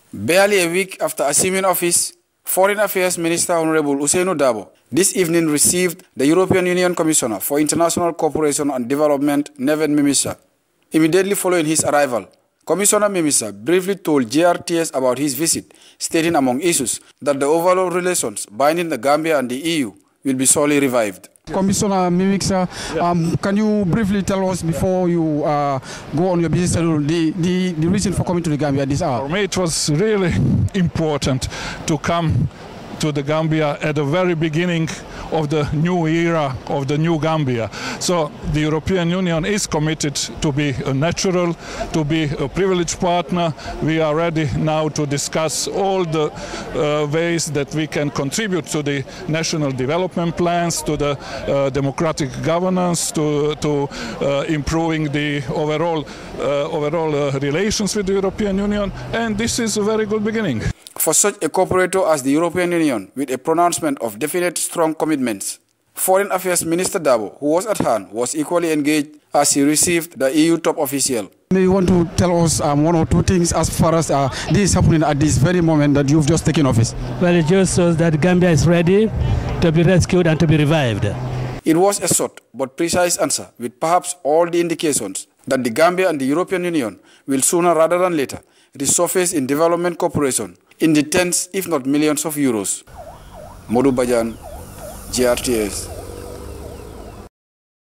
Barely a week after assuming office, Foreign Affairs Minister Honorable Ousainou Darboe this evening received the European Union Commissioner for International Cooperation and Development, Neven Mimisa. Immediately following his arrival, Commissioner Mimisa briefly told GRTS about his visit, stating among issues that the overall relations binding the Gambia and the EU will be sorely revived. Commissioner Mimisa, can you briefly tell us before you go on your busy schedule the reason for coming to the Gambia at this hour? For me, it was really important to come to the Gambia at the very beginning of the new era of the new Gambia. So the European Union is committed to be a natural, to be a privileged partner. We are ready now to discuss all the ways that we can contribute to the national development plans, to the democratic governance, to improving the overall relations with the European Union. And this is a very good beginning. For such a cooperator as the European Union, with a pronouncement of definite strong commitments, Foreign Affairs Minister Darboe, who was at hand, was equally engaged as he received the EU top official. May you want to tell us one or two things as far as this is happening at this very moment that you've just taken office? Well, it just shows that Gambia is ready to be rescued and to be revived. It was a short but precise answer, with perhaps all the indications that the Gambia and the European Union will sooner rather than later resurface in development cooperation in the tens, if not millions of euros. Modou Badiane, GRTS.